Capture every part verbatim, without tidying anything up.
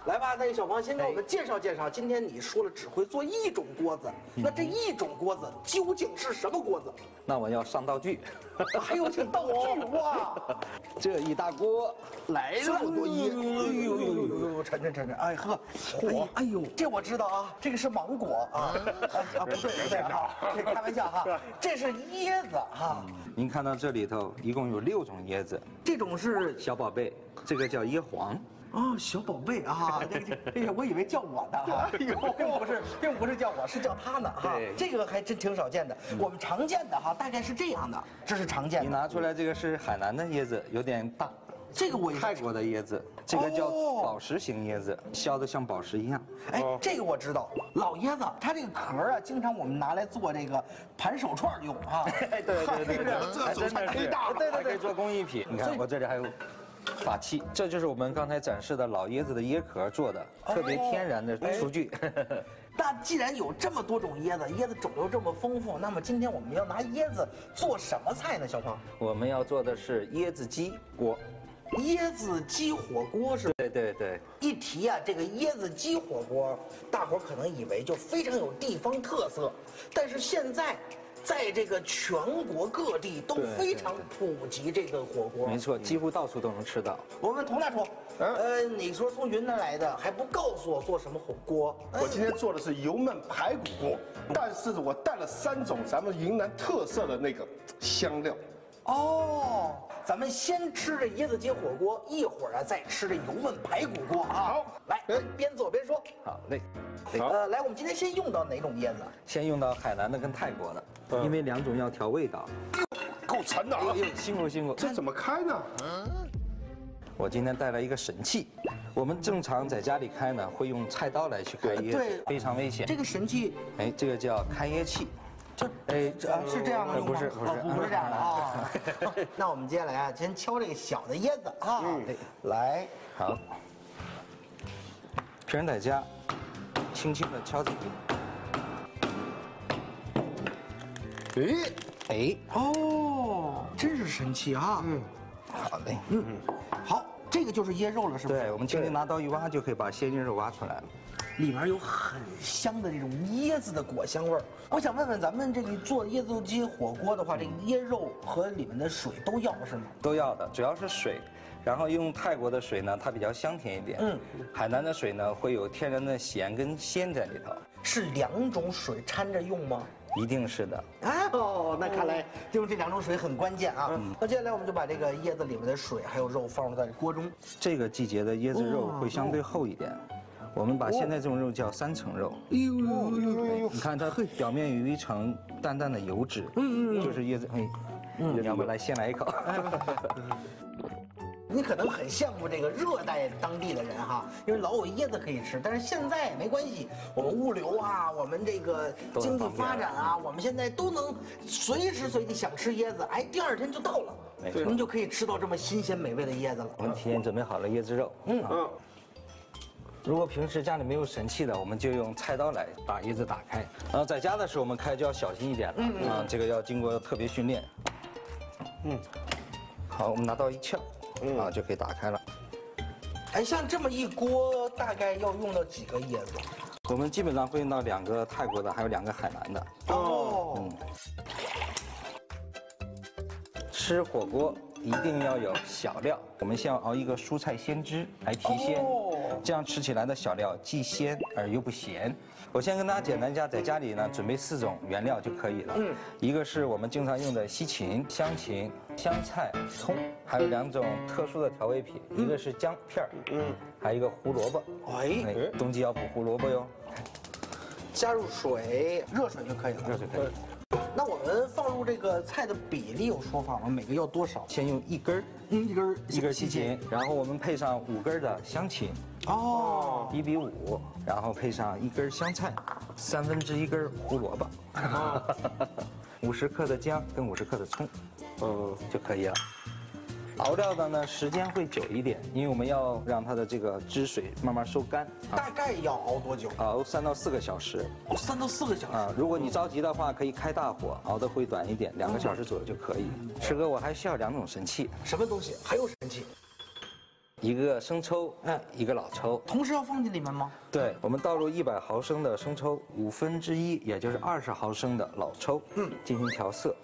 来吧，那个小王先给我们介绍介绍。今天你说了只会做一种锅子，那这一种锅子究竟是什么锅子？ 那我要上道具， 还有请道具哇！ 这一大锅来了， 这么多椰，哎呦呦呦呦，沉沉沉沉，哎呵，火，哎呦，这我知道啊，这个是芒果啊，啊不对不对啊，这开玩笑哈，这是椰子哈。 您看到这里头一共有六种椰子， 这种是小宝贝，这个叫椰皇。 哦，小宝贝啊，这个这个，我以为叫我呢哈，并不是，并不是叫我，是叫他呢哈。这个还真挺少见的。我们常见的哈，大概是这样的，这是常见的。 你拿出来这个是海南的椰子，有点大。 这个我也泰国的椰子，这个叫宝石型椰子，削的像宝石一样。 哎，这个我知道，老椰子它这个壳啊，经常我们拿来做这个盘手串用啊。 哎，对对对对， 这手串忒大了，对对对， 可以做工艺品。你看我这里还有。法器，这就是我们刚才展示的老椰子的椰壳做的，特别天然的厨具。 那既然有这么多种椰子，椰子种类这么丰富，那么今天我们要拿椰子做什么菜呢？小胖， 我们要做的是椰子鸡锅。 椰子鸡火锅是吧？ 对对对。 一提啊，这个椰子鸡火锅，大伙可能以为就非常有地方特色，但是现在。在这个全国各地都非常普及这个火锅， 没错，几乎到处都能吃到。 我问佟大厨，呃，你说从云南来的，还不告诉我做什么火锅？ 我今天做的是油焖排骨锅，但是我带了三种咱们云南特色的那个香料。 哦，咱们先吃这椰子鸡火锅，一会儿啊再吃这油焖排骨锅啊。 好， 来，边做边说。 好嘞。 呃，来，我们今天先用到哪种椰子？ 先用到海南的跟泰国的，嗯、因为两种要调味道。 够沉的啊！ 哎呦，辛苦辛苦。 这怎么开呢？ 我今天带来一个神器，我们正常在家里开呢，会用菜刀来去开椰子，对，非常危险。 这个神器， 哎，这个叫开椰器。 这哎，这啊是这样的用吗？ 不是不是不是这样的啊。那我们接下来啊，先敲这个小的椰子啊。嗯，来， 好。平时在家，轻轻的敲几下。 哎哎哦，真是神器啊！嗯， 好嘞。 嗯嗯，好，这个就是椰肉了，是不是？ 对，我们轻轻拿刀一挖，就可以把鲜椰肉挖出来了。 里面有很香的这种椰子的果香味儿。我想问问，咱们这个做椰子鸡火锅的话，这个椰肉和里面的水都要是吗？ 都要的，主要是水。然后用泰国的水呢，它比较香甜一点。嗯，海南的水呢，会有天然的咸跟鲜在里头。 是两种水掺着用吗？ 一定是的。 哦，那看来用这两种水很关键啊。嗯、那接下来我们就把这个椰子里面的水还有肉放入在锅中。 这个季节的椰子肉会相对厚一点。我们把现在这种肉叫三层肉。哎呦呦呦呦！你看它表面有一层淡淡的油脂，嗯嗯，就是椰子。哎，嗯，你要不来先来一口？ 你可能很羡慕这个热带当地的人哈，因为老有椰子可以吃。但是现在也没关系，我们物流啊，我们这个经济发展啊，我们现在都能随时随地想吃椰子，哎，第二天就到了，您就可以吃到这么新鲜美味的椰子了。 我们提前准备好了椰子肉，嗯嗯。如果平时家里没有神器的，我们就用菜刀来把椰子打开。然后在家的时候，我们开就要小心一点了，嗯啊，这个要经过特别训练。嗯，好，我们拿刀一撬。嗯啊，就可以打开了。 哎，像这么一锅，大概要用到几个椰子？ 我们基本上会用到两个泰国的，还有两个海南的。哦。嗯。吃火锅一定要有小料，我们先要熬一个蔬菜鲜汁来提鲜，哦、这样吃起来的小料既鲜而又不咸。我先跟大家简单讲，在家里呢准备四种原料就可以了。嗯，一个是我们经常用的西芹、香芹、香菜、葱，还有两种特殊的调味品，一个是姜片嗯，还有一个胡萝卜。哎，冬季要补胡萝卜哟。 加入水，热水就可以了。 热水可以。 那我们放入这个菜的比例有说法吗？每个要多少？ 先用一根儿， 嗯，一根儿一根西芹，然后我们配上五根的香芹。哦，一比五，然后配上一根香菜，三分之一根胡萝卜，五十克的姜跟五十克的葱，嗯，就可以了。熬料的呢，时间会久一点，因为我们要让它的这个汁水慢慢收干。 大概要熬多久？ 熬三到四个小时。 哦，三到四个小时啊！ 如果你着急的话，可以开大火，熬得会短一点，两个小时左右就可以。师哥，我还需要两种神器。 什么东西？还有神器？ 一个生抽， 嗯一个老抽。 同时要放进里面吗？ 对，我们倒入一百毫升的生抽，五分之一，也就是二十毫升的老抽，嗯，进行调色。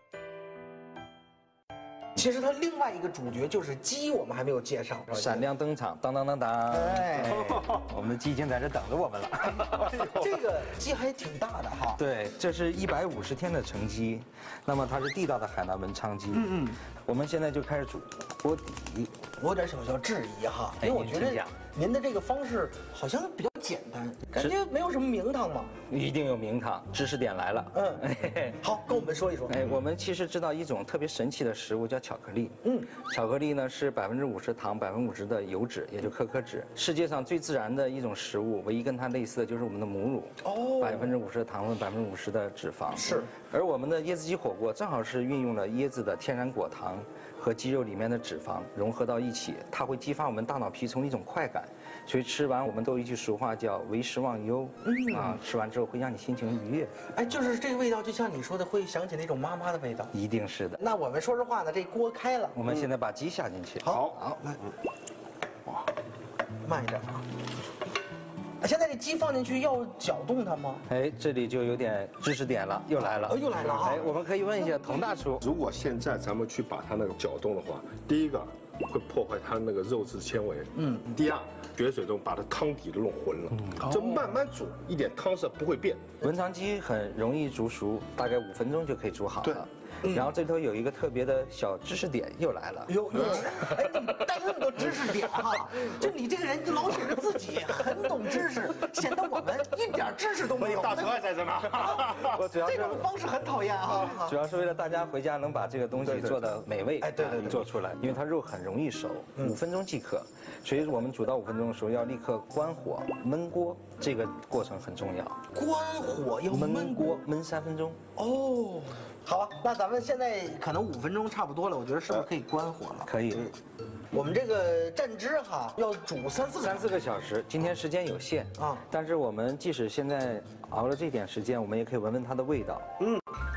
其实它另外一个主角就是鸡，我们还没有介绍。 闪亮登场，当当当当！ 哎， 我们的鸡已经在这等着我们了。 这个鸡还挺大的哈。 对，这是一百五十天的成鸡，那么它是地道的海南文昌鸡。嗯嗯，我们现在就开始煮锅底。 我有点小小质疑哈，因哎为我觉得您请讲您的这个方式好像比较简单，感觉没有什么名堂嘛。 一定有名堂，知识点来了。 嗯，好，跟我们说一说。 哎，我们其实知道一种特别神奇的食物叫巧克力。嗯，巧克力呢是百分之五十糖，百分之五十的油脂，也就可可脂。世界上最自然的一种食物，唯一跟它类似的就是我们的母乳。哦，百分之五十的糖分，百分之五十的脂肪。 是。 而我们的椰子鸡火锅正好是运用了椰子的天然果糖和鸡肉里面的脂肪融合到一起，它会激发我们大脑皮层的一种快感。所以吃完我们都有一句俗话叫为食忘忧。嗯啊，吃完之后会让你心情愉悦。 哎，就是这个味道，就像你说的，会想起那种妈妈的味道。 一定是的。 那我们说实话呢，这锅开了， 我们现在把鸡下进去。 好，好，来，哇，慢一点啊。现在这鸡放进去要搅动它吗？ 哎，这里就有点知识点了，又来了。 哦，又来了啊！ 哎，我们可以问一下童大厨， 如果现在咱们去把它那个搅动的话，第一个会破坏它那个肉质纤维，嗯，第二血水中把它汤底都弄浑了，这慢慢煮，一点汤色不会变。 文昌鸡很容易煮熟，大概五分钟就可以煮好了。然后这头有一个特别的小知识点又来了， 有有，哎，你带那么多知识点哈，就你这个人就老显得自己很懂知识，显得我们一点知识都没有。 大厨爱在这呢， 我主要这种方式很讨厌啊， 主要是为了大家回家能把这个东西做的美味， 哎，对对对， 做出来，因为它肉很容易熟，五分钟即可，所以我们煮到五分钟的时候要立刻关火焖锅，这个过程很重要。 关火要焖锅焖三分钟。 哦。好吧，那咱们现在可能五分钟差不多了，我觉得是不是可以关火了？ 可以。 我们这个蘸汁哈要煮三四个三四个小时，今天时间有限啊，但是我们即使现在熬了这点时间，我们也可以闻闻它的味道。嗯。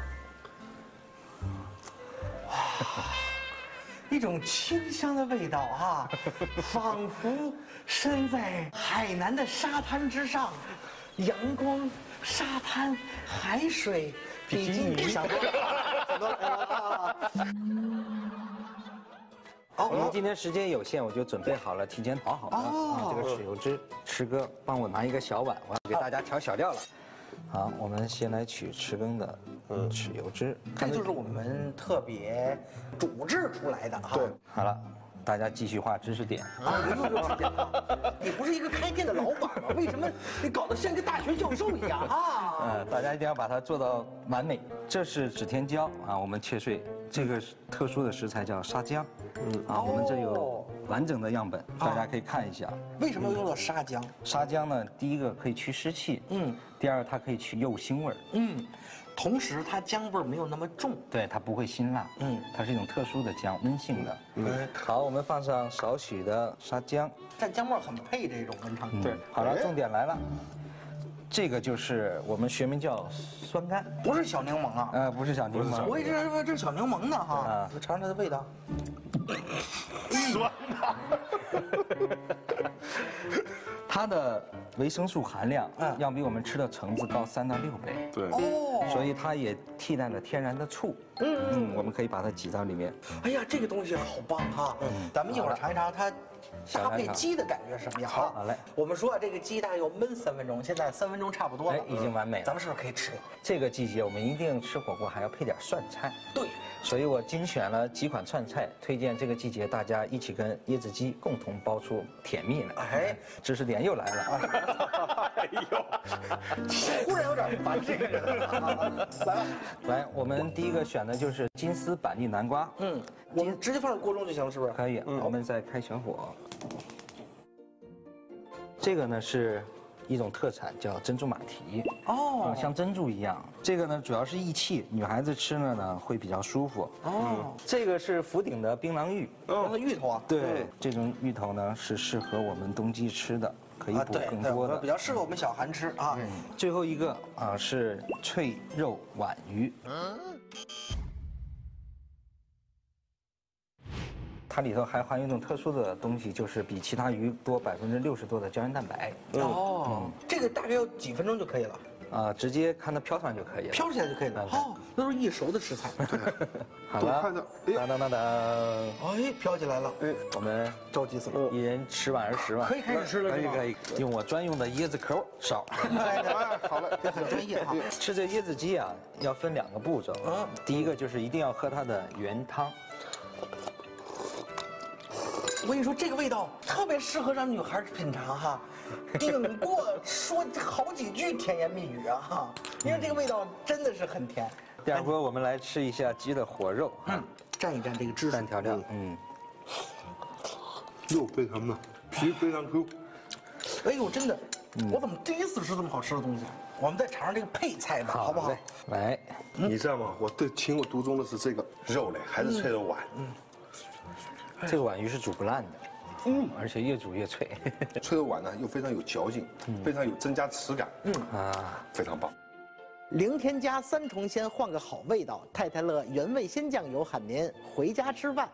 一种清香的味道啊，仿佛身在海南的沙滩之上，阳光、沙滩、海水。比基尼想多了。 好，我们今天时间有限，我就准备好了，提前熬好了啊这个豉油汁。池哥，帮我拿一个小碗，我要给大家调小料了。好，我们先来取池羹的嗯豉油汁， 这就是我们特别煮制出来的哈。 对， 好了。大家继续画知识点啊！你不是一个开店的老板吗？为什么你搞得像一个大学教授一样啊？ 嗯，大家一定要把它做到完美。这是指天椒啊，我们切碎。这个特殊的食材叫沙姜，嗯啊，我们这有完整的样本，大家可以看一下。 为什么要用到沙姜？ 沙姜呢，第一个可以去湿气，嗯，第二它可以去柚腥味儿，嗯。 同时，它姜味儿没有那么重， 对，它不会辛辣，嗯，它是一种特殊的姜，温性的。嗯，好，我们放上少许的沙姜， 蘸姜末很配这种文昌。 对，好了，重点来了，这个就是我们学名叫酸柑， 不是小柠檬啊， 呃，不是小柠檬， 我一直以为这是小柠檬呢哈，啊，我尝尝它的味道， 酸的。它的维生素含量要比我们吃的橙子高三到六倍。 对哦， 所以它也替代了天然的醋。嗯嗯，我们可以把它挤到里面。 哎呀，这个东西好棒哈！嗯，咱们一会儿尝一尝它搭配鸡的感觉什么样？ 好，好嘞。 我们说这个鸡大概要焖三分钟，现在三分钟差不多了， 已经完美了。 咱们是不是可以吃了？ 这个季节我们一定吃火锅还要配点涮菜。 对。 所以我精选了几款涮菜，推荐这个季节大家一起跟椰子鸡共同煲出甜蜜来。哎，知识点又来了。哎呦， 忽然有点烦这个人了。来吧， 来，我们第一个选的就是金丝板栗南瓜。嗯， 我们直接放在锅中就行了，是不是？ 可以。嗯，我们再开小火。这个呢是一种特产，叫珍珠马蹄。哦，像珍珠一样。这个呢主要是益气，女孩子吃了呢会比较舒服。哦，这个是福鼎的槟榔芋。 哦，芋头啊。 对，这种芋头呢是适合我们冬季吃的，可以补更多的。 比较适合我们小寒吃啊。 最后一个啊是脆肉皖鱼。 它里头还含有一种特殊的东西，就是比其他鱼多百分之六十多的胶原蛋白。 哦，这个大概要几分钟就可以了。 啊，直接看它飘上就可以了。 飘起来就可以了。哦，那都是易熟的食材。 好了， 看着，哎， 当当当当， 哎，飘起来了。 哎， 我们着急死了。 一人吃碗而食嘛。 可以开始吃了， 可以可以，用我专用的椰子口烧。 哎，好了，这很专业哈。 吃这椰子鸡啊，要分两个步骤。嗯，第一个就是一定要喝它的原汤。 我跟你说，这个味道特别适合让女孩品尝哈，顶过说好几句甜言蜜语啊哈，因为这个味道真的是很甜。 第二波我们来吃一下鸡的火肉， 嗯，蘸一蘸这个芝士蘸调料，嗯， 肉非常嫩，皮非常 Q。 哎呦，真的，我怎么第一次吃这么好吃的东西？我们再尝尝这个配菜吧，好不好？ 来， 你知道吗？我对情有独钟的是这个肉类，还是脆肉丸。嗯。 这个皖鱼是煮不烂的，嗯，而且越煮越脆。 脆肉丸呢又非常有嚼劲，非常有增加齿感，嗯啊，非常棒。 零添加三重鲜，换个好味道。太太乐原味鲜酱油喊您回家吃饭。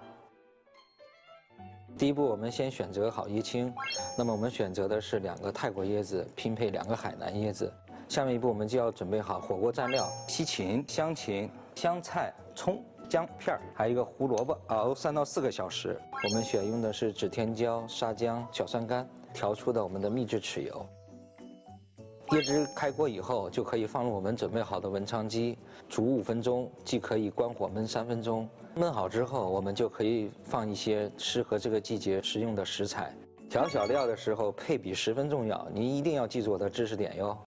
第一步，我们先选择好椰青，那么我们选择的是两个泰国椰子拼配两个海南椰子。下面一步，我们就要准备好火锅蘸料：西芹、香芹、香菜、葱。姜片还有一个胡萝卜，熬三到四个小时。我们选用的是指天椒、沙姜、小酸干调出的我们的秘制豉油。椰汁开锅以后，就可以放入我们准备好的文昌鸡，煮五分钟，既可以关火焖三分钟。焖好之后，我们就可以放一些适合这个季节食用的食材。调小料的时候，配比十分重要，您一定要记住我的知识点哟。